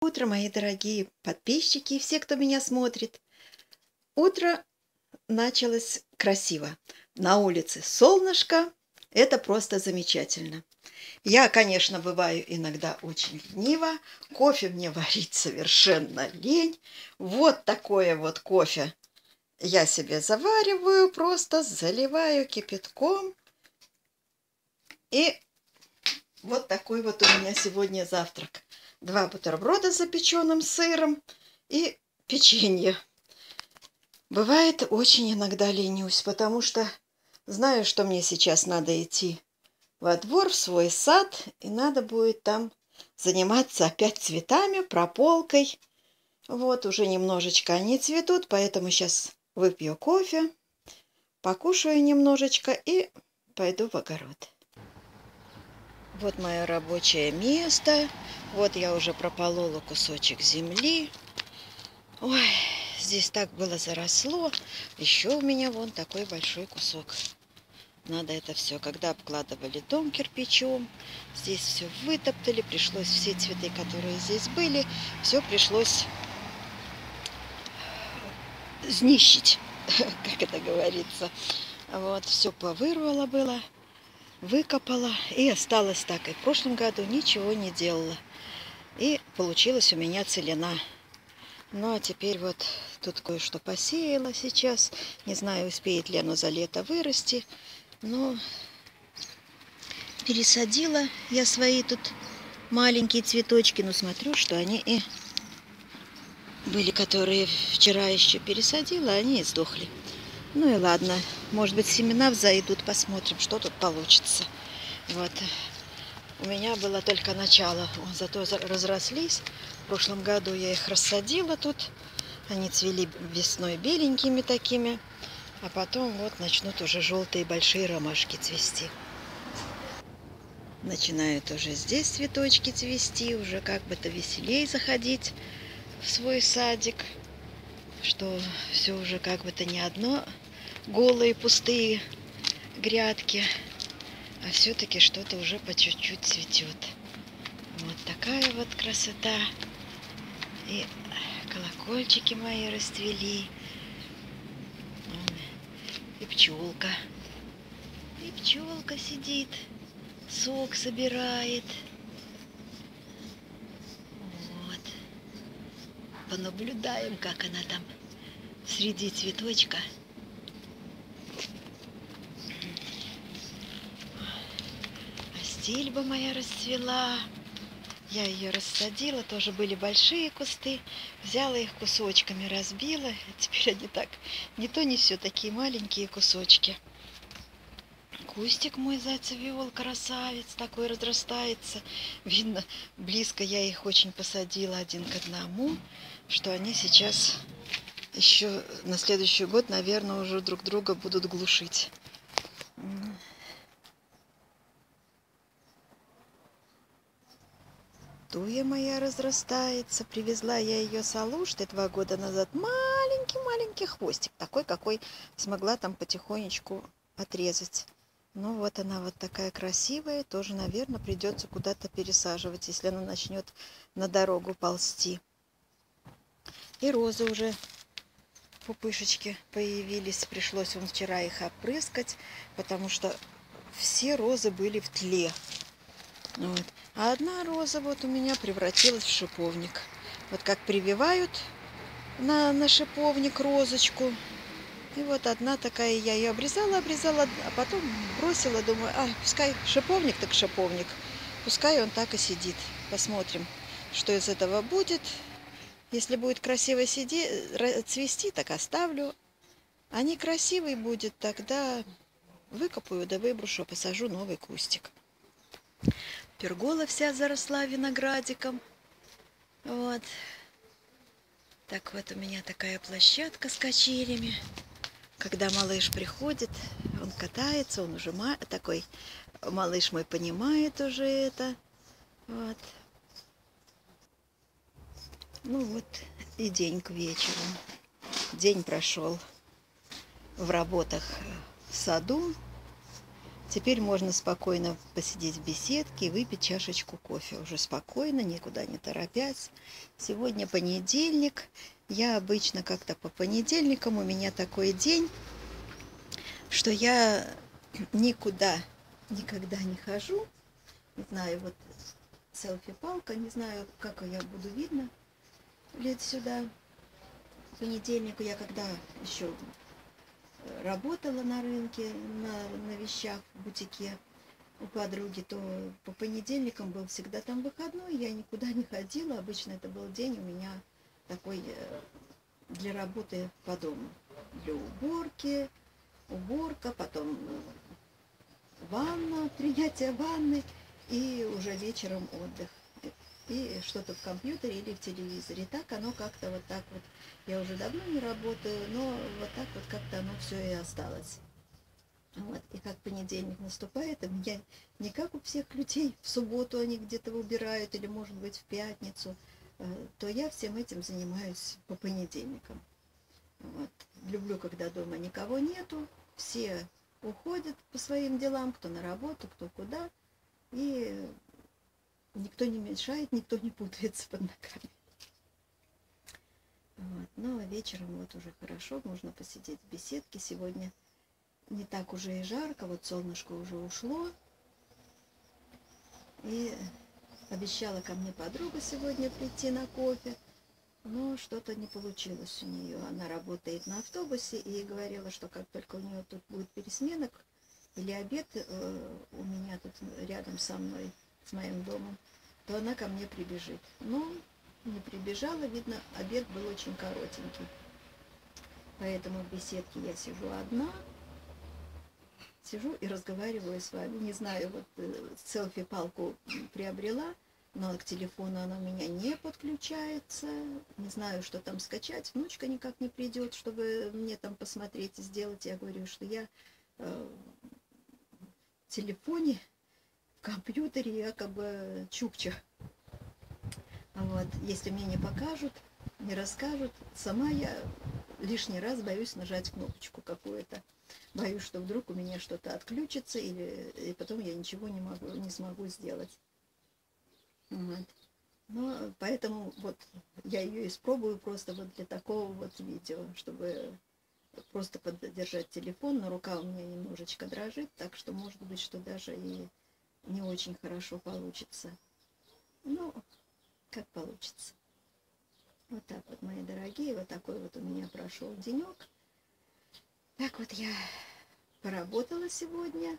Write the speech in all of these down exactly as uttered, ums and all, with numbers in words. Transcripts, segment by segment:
Утро, мои дорогие подписчики и все, кто меня смотрит. Утро началось красиво. На улице солнышко. Это просто замечательно. Я, конечно, бываю иногда очень ленива. Кофе мне варить совершенно лень. Вот такое вот кофе я себе завариваю, просто заливаю кипятком. И вот такой вот у меня сегодня завтрак. Два бутерброда с запеченным сыром и печенье. Бывает, очень иногда ленюсь, потому что знаю, что мне сейчас надо идти во двор, в свой сад, и надо будет там заниматься опять цветами, прополкой. Вот, уже немножечко они цветут, поэтому сейчас выпью кофе, покушаю немножечко и пойду в огород. Вот мое рабочее место. Вот я уже прополола кусочек земли. Ой, здесь так было заросло. Еще у меня вон такой большой кусок. Надо это все, когда обкладывали дом кирпичом, здесь все вытоптали, пришлось все цветы, которые здесь были, все пришлось знищить, как это говорится. Вот, все повырвало было, выкопала, и осталось так. И в прошлом году ничего не делала. И получилась у меня целина. Ну, а теперь вот тут кое-что посеяла сейчас. Не знаю, успеет ли оно за лето вырасти. Но пересадила я свои тут маленькие цветочки. Но смотрю, что они и были, которые вчера еще пересадила, они и сдохли. Ну и ладно. Может быть, семена взойдут. Посмотрим, что тут получится. Вот. У меня было только начало. Зато разрослись. В прошлом году я их рассадила тут. Они цвели весной беленькими такими. А потом вот начнут уже желтые большие ромашки цвести. Начинают уже здесь цветочки цвести. Уже как бы-то веселей заходить в свой садик. Что все уже как бы-то не одно голые пустые грядки. А все-таки что-то уже по чуть-чуть цветет. Вот такая вот красота. И колокольчики мои расцвели. И пчелка. И пчелка сидит, сок собирает. Вот. Понаблюдаем, как она там среди цветочка. Стильба моя расцвела. Я ее рассадила, тоже были большие кусты. Взяла их кусочками, разбила. Теперь они так, не то не все, такие маленькие кусочки. Кустик мой зайцевиол, красавец, такой разрастается. Видно, близко я их очень посадила один к одному, что они сейчас еще на следующий год, наверное, уже друг друга будут глушить. Туя моя разрастается. Привезла я ее с Алушты два года назад. Маленький-маленький хвостик. Такой, какой смогла там потихонечку отрезать. Ну вот она вот такая красивая. Тоже, наверное, придется куда-то пересаживать, если она начнет на дорогу ползти. И розы уже пупышечки появились. Пришлось вон вчера их опрыскать, потому что все розы были в тле. Вот. А одна роза вот у меня превратилась в шиповник. Вот как прививают на, на шиповник розочку. И вот одна такая, я ее обрезала, обрезала, а потом бросила, думаю, а, пускай шиповник, так шиповник. Пускай он так и сидит. Посмотрим, что из этого будет. Если будет красиво сиди, цвести, так оставлю. А некрасивый будет, тогда выкопаю да выброшу, посажу новый кустик. Пергола вся заросла виноградиком. Вот. Так вот у меня такая площадка с качелями. Когда малыш приходит, он катается, он уже ма такой, малыш мой понимает уже это. Вот. Ну вот и день к вечеру. День прошел в работах в саду. Теперь можно спокойно посидеть в беседке и выпить чашечку кофе. Уже спокойно, никуда не торопясь. Сегодня понедельник. Я обычно как-то по понедельникам, у меня такой день, что я никуда никогда не хожу. Не знаю, вот селфи-палка, не знаю, как я буду видно лет сюда. В понедельнику я когда еще работала на рынке, на, на вещах в бутике у подруги, то по понедельникам был всегда там выходной, я никуда не ходила. Обычно это был день у меня такой для работы по дому, для уборки, уборка, потом ванна, принятие ванны и уже вечером отдых. И что-то в компьютере или в телевизоре. Так оно как-то вот так вот. Я уже давно не работаю, но вот так вот как-то оно все и осталось. Вот. И как понедельник наступает, и меня не как у всех людей, в субботу они где-то убирают, или может быть в пятницу, то я всем этим занимаюсь по понедельникам. Вот. Люблю, когда дома никого нету, все уходят по своим делам, кто на работу, кто куда, и никто не мешает, никто не путается под ногами. Вот. Ну, а вечером вот уже хорошо, можно посидеть в беседке. Сегодня не так уже и жарко, вот солнышко уже ушло. И обещала ко мне подруга сегодня прийти на кофе, но что-то не получилось у нее. Она работает на автобусе и говорила, что как только у нее тут будет пересменок или обед э, у меня тут рядом со мной, с моим домом, то она ко мне прибежит. Но не прибежала, видно, обед был очень коротенький. Поэтому в беседке я сижу одна, сижу и разговариваю с вами. Не знаю, вот э, селфи-палку приобрела, но к телефону она у меня не подключается. Не знаю, что там скачать. Внучка никак не придет, чтобы мне там посмотреть и сделать. Я говорю, что я э, в телефоне, в компьютере, я как бы чукча. Вот. Если мне не покажут, не расскажут, сама я лишний раз боюсь нажать кнопочку какую-то. Боюсь, что вдруг у меня что-то отключится, или и потом я ничего не могу, не смогу сделать. Вот. Но поэтому вот я ее испробую просто вот для такого вот видео, чтобы просто поддержать телефон, но рука у меня немножечко дрожит, так что может быть, что даже и не очень хорошо получится. Ну, как получится. Вот так вот, мои дорогие, вот такой вот у меня прошел денек. Так вот я поработала сегодня.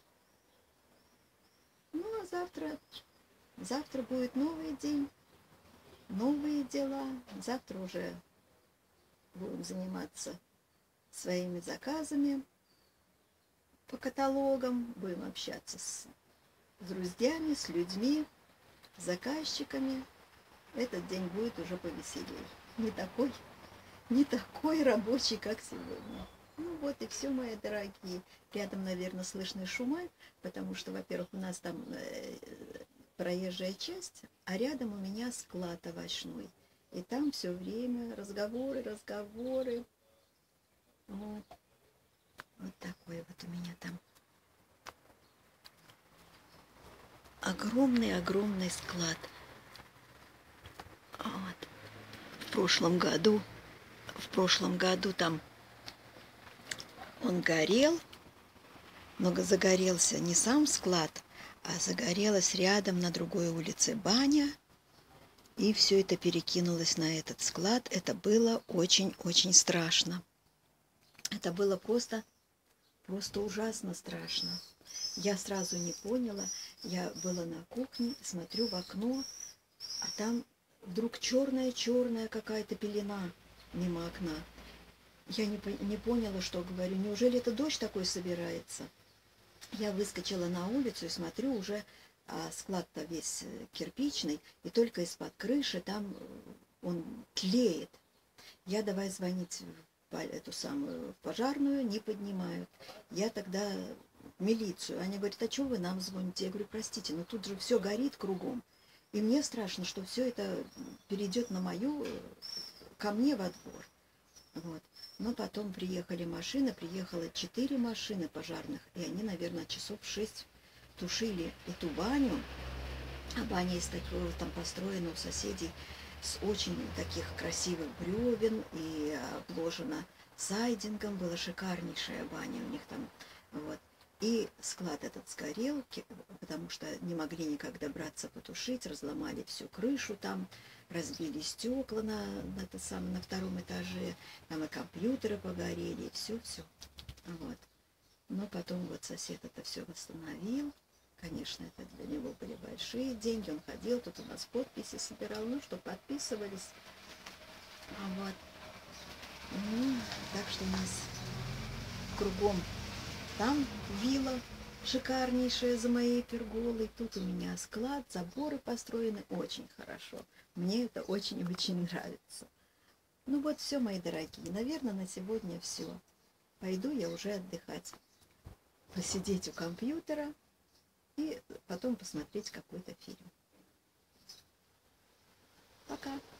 Ну, а завтра, завтра будет новый день, новые дела. Завтра уже будем заниматься своими заказами по каталогам, будем общаться с друзьями, с людьми, с заказчиками. Этот день будет уже повеселее. Не такой, не такой рабочий, как сегодня. Ну вот и все, мои дорогие. Рядом, наверное, слышны шумы, потому что, во-первых, у нас там э, проезжая часть, а рядом у меня склад овощной. И там все время разговоры, разговоры. Вот. Вот такой вот у меня там огромный-огромный склад. Вот. В прошлом году, в прошлом году там он горел, но загорелся не сам склад, а загорелась рядом на другой улице баня, и все это перекинулось на этот склад. Это было очень-очень страшно. Это было просто, просто ужасно страшно. Я сразу не поняла. Я была на кухне, смотрю в окно, а там вдруг черная-черная какая-то пелена мимо окна. Я не, не поняла, что говорю. Неужели это дождь такой собирается? Я выскочила на улицу и смотрю, уже а, склад-то весь кирпичный, и только из-под крыши там он тлеет. Я давай звонить в эту самую пожарную, не поднимают. Я тогда в милицию. Они говорят, а что вы нам звоните? Я говорю, простите, но тут же все горит кругом. И мне страшно, что все это перейдет на мою, ко мне во двор. Вот. Но потом приехали машины, приехало четыре машины пожарных, и они, наверное, часов шесть тушили эту баню. А баня из такого там построена у соседей с очень таких красивых бревен и обложена сайдингом. Была шикарнейшая баня у них там. Вот. И склад этот сгорел, потому что не могли никак добраться потушить, разломали всю крышу там, разбили стекла на, на, это самое, на втором этаже, там и компьютеры погорели, и все-все. Вот. Но потом вот сосед это все восстановил. Конечно, это для него были большие деньги. Он ходил, тут у нас подписи собирал, ну, что подписывались. Вот. Ну, так что у нас кругом там вилла шикарнейшая за моей перголой. Тут у меня склад, заборы построены очень хорошо. Мне это очень-очень нравится. Ну вот все, мои дорогие. Наверное, на сегодня все. Пойду я уже отдыхать. Посидеть у компьютера и потом посмотреть какой-то фильм. Пока.